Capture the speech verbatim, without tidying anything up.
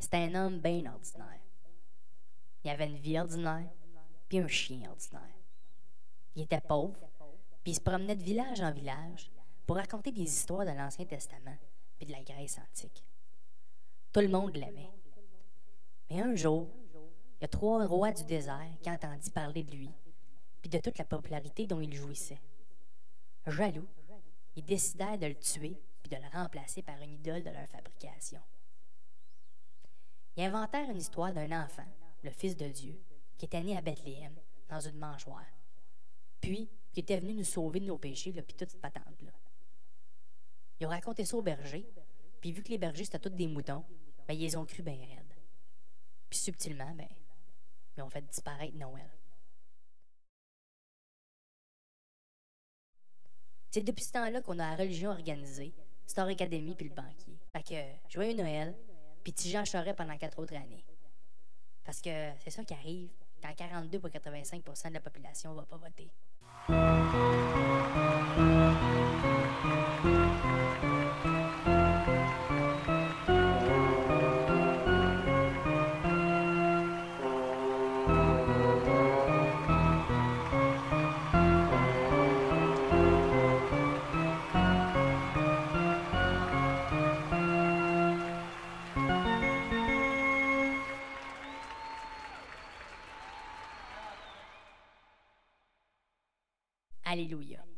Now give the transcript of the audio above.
C'était un homme bien ordinaire. Il avait une vie ordinaire, puis un chien ordinaire. Il était pauvre, puis il se promenait de village en village pour raconter des histoires de l'Ancien Testament puis de la Grèce antique. Tout le monde l'aimait. Mais un jour, il y a trois rois du désert qui entendit parler de lui puis de toute la popularité dont il jouissait. Jaloux, ils décidèrent de le tuer puis de le remplacer par une idole de leur fabrication. Ils inventèrent une histoire d'un enfant, le Fils de Dieu, qui était né à Bethléem, dans une mangeoire, puis qui était venu nous sauver de nos péchés, là, puis toute cette patente-là. Ils ont raconté ça aux bergers, puis vu que les bergers c'était tous des moutons, ben ils les ont cru bien raides. Puis subtilement, ben, ils ont fait disparaître Noël. C'est depuis ce temps-là qu'on a la religion organisée, Star Academy puis le banquier. Fait que, joyeux Noël, puis petit Jean Charest pendant quatre autres années. Parce que c'est ça qui arrive quand quarante-deux pour quatre-vingt-cinq pour cent de la population va pas voter. Alléluia.